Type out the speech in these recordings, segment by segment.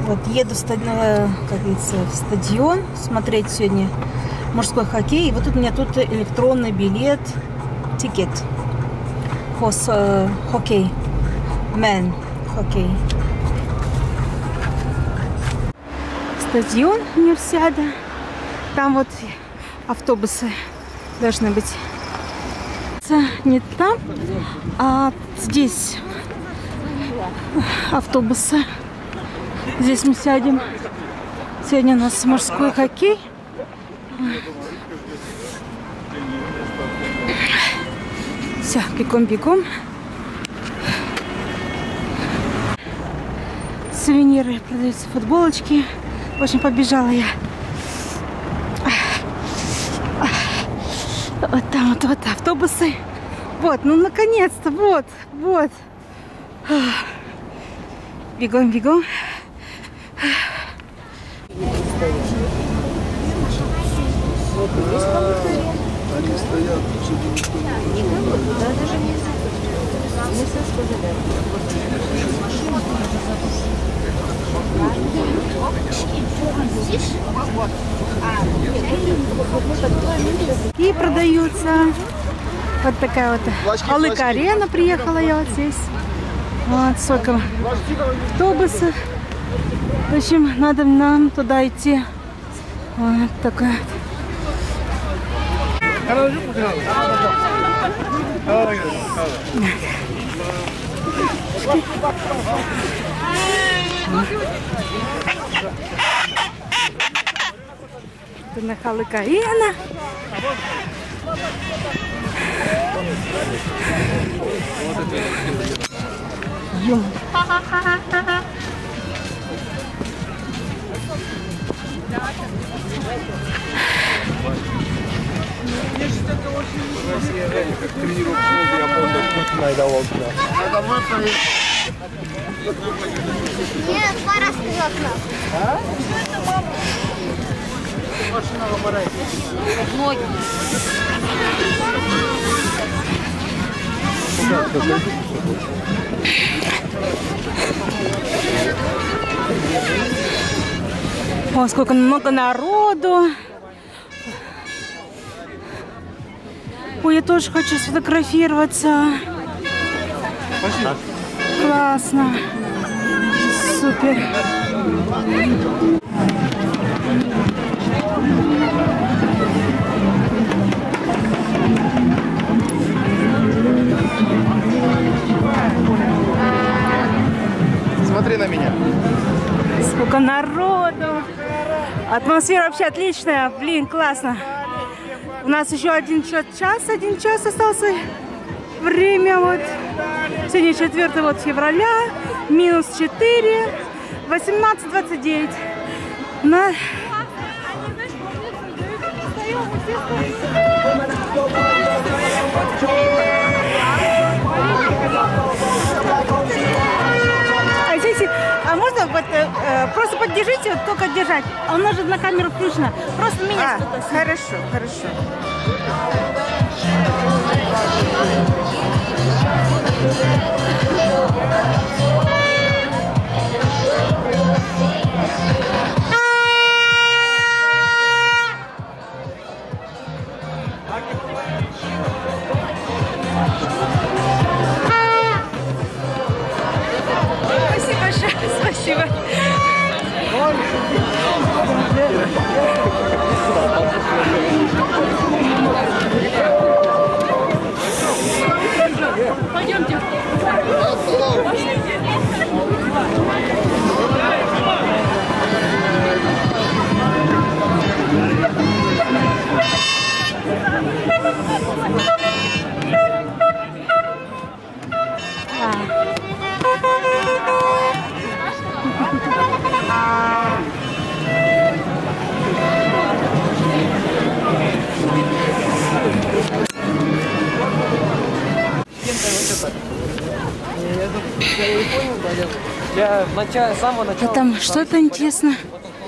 Вот еду как говорится, в стадион смотреть сегодня мужской хоккей. И вот тут у меня тут электронный билет, тикет. Хоккей. Мен хоккей. Стадион Универсиада. Там вот автобусы должны быть. Не там, а здесь автобусы. Здесь мы сядем. Сегодня у нас мужской хоккей. Все, бегом. Сувениры продаются, футболочки. В общем, побежала я. Вот там вот автобусы. Вот, ну наконец-то, вот. Бегом. Они стоят, и продаются. Вот такая вот Алык-арена приехала я вот здесь. Вот сколько автобусов. В общем, надо нам туда идти. Вот такая вот. Это на Алык-арена. Нет, пора сказала. А? Машина ломарает. Ноги. О, сколько много народу. Ой, я тоже хочу сфотографироваться. Спасибо. Классно. Супер. смотри на меня. Сколько народу. Атмосфера вообще отличная. Блин, классно. У нас еще один час остался. Время вот. Сегодня 4 вот февраля. Минус 4. 18:29. На... А можно вот, просто поддержите, вот, только держать. А у нас же на камеру включено. Просто меня что-то. Хорошо, хорошо. Спасибо большое, спасибо. Пойдемте. А там что-то интересно.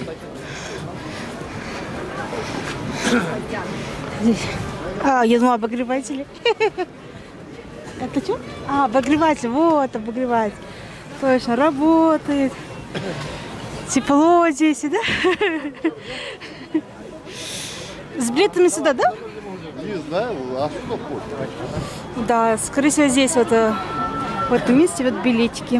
Здесь. А, я думала, обогреватели. Это что? А, обогреватель. Вот, обогреватель. Точно, работает. Тепло здесь, да? С билетами сюда, да? Не знаю, а что хочешь? Да, скорее всего, здесь вот в этом месте вот билетики.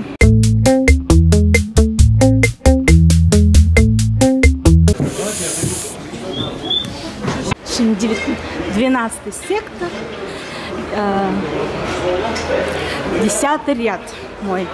В общем, 12-й сектор, 10-й ряд мой.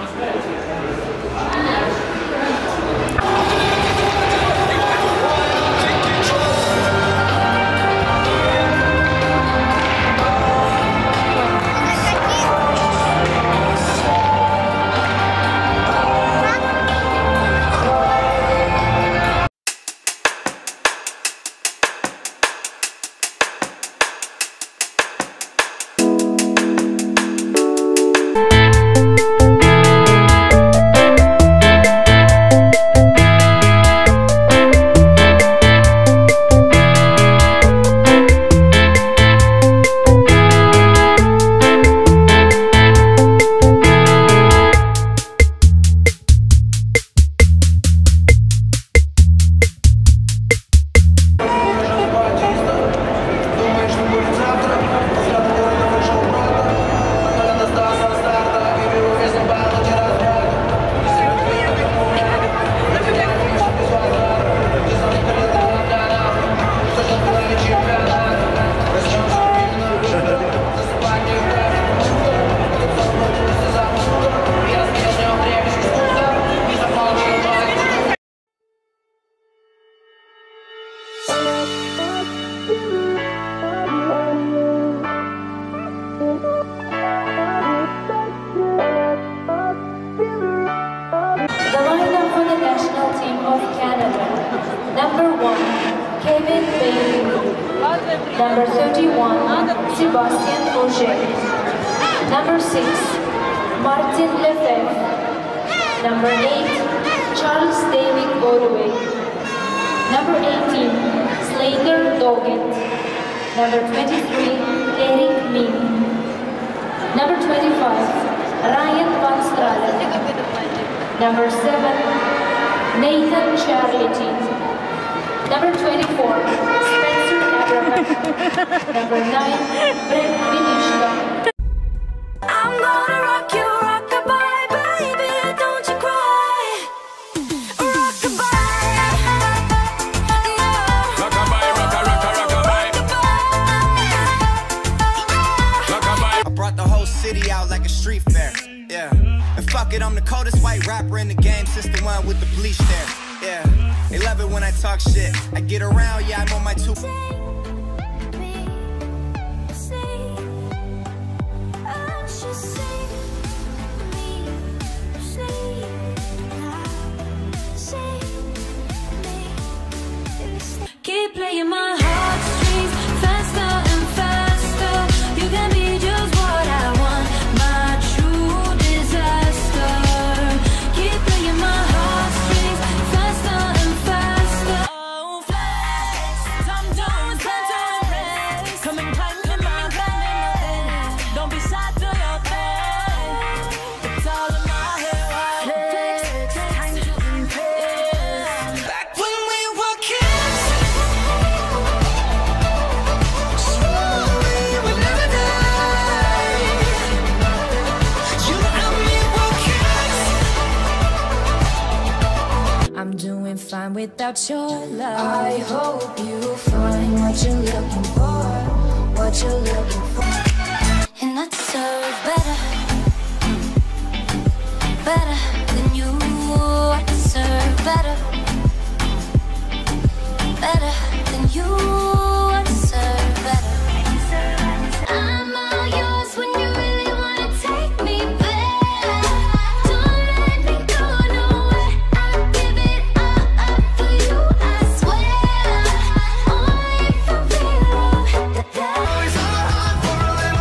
Number 31, Sebastian Auger. Number 6, Martin Lefebvre. Number 8, Charles David Boroway. Number 18, Slater Doggett. Number 23, Eric Min. Number 25, Ryan Van Stralen. Number 7, Nathan Charlity. Number 24, Spencer Abraham. Number 9, Brett Vinishka. I'm gonna rock you, rock-a-bye, baby, don't you cry. Rock-a-bye, no. Rock-a-bye, rock-a-rock-a-rock-a-bye. Rock-a-bye. I brought the whole city out like a street fair, yeah. And fuck it, I'm the coldest white rapper in the game since the one with the bleach there, yeah. They love it when I talk shit. I get around, yeah, I'm on my two. Keep playing my heartstrings faster and faster. You can be just what I want, my true disaster. Keep playing my heartstrings faster and faster. Oh, flex, I'm doing something. Come and climb in my bed. Don't be shy to your bed. It's all in my head. Flex, time to impress. Back when we were kids. I'm doing fine without your love. I hope you find what you're looking for, what you're looking for. And I deserve better, better than you. I deserve better, better than you. I deserve better. I'm all yours when you really wanna take me back. Don't let me go nowhere. I'll give it all up for you, I swear. Only for real. Always on the hunt for a little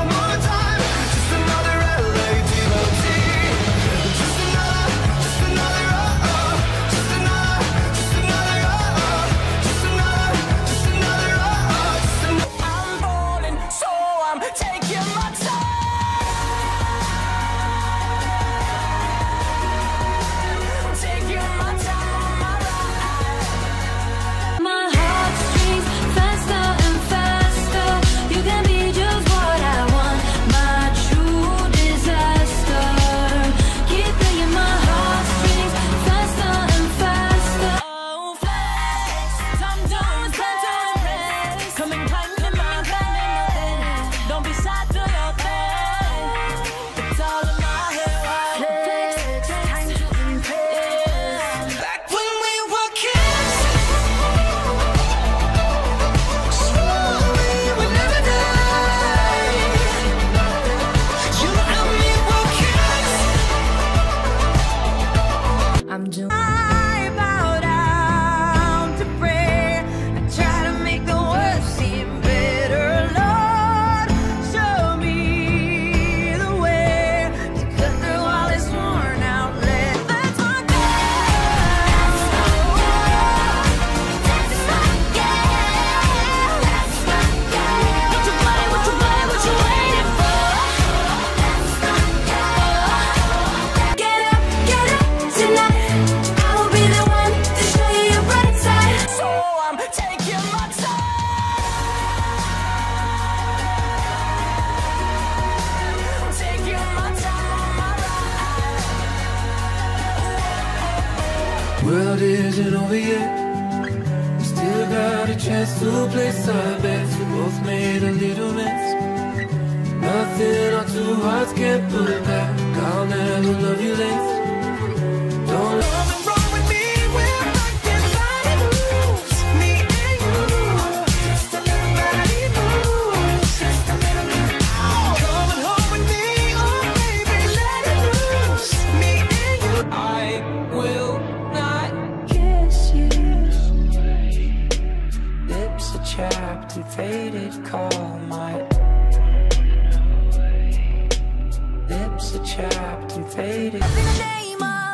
world isn't over yet. We still got a chance to place our bets. We both made a little mess. Nothing our two hearts can't put back. I'll never love you less. Don't love it wrong with me. We're rocking body moves. Me and you. Just a little body moves. Just a little bit. Coming home with me. Oh baby, let it loose. Me and you. I will not kiss you. Lips are chapped and faded. Call my lips are chapped and faded. In the name of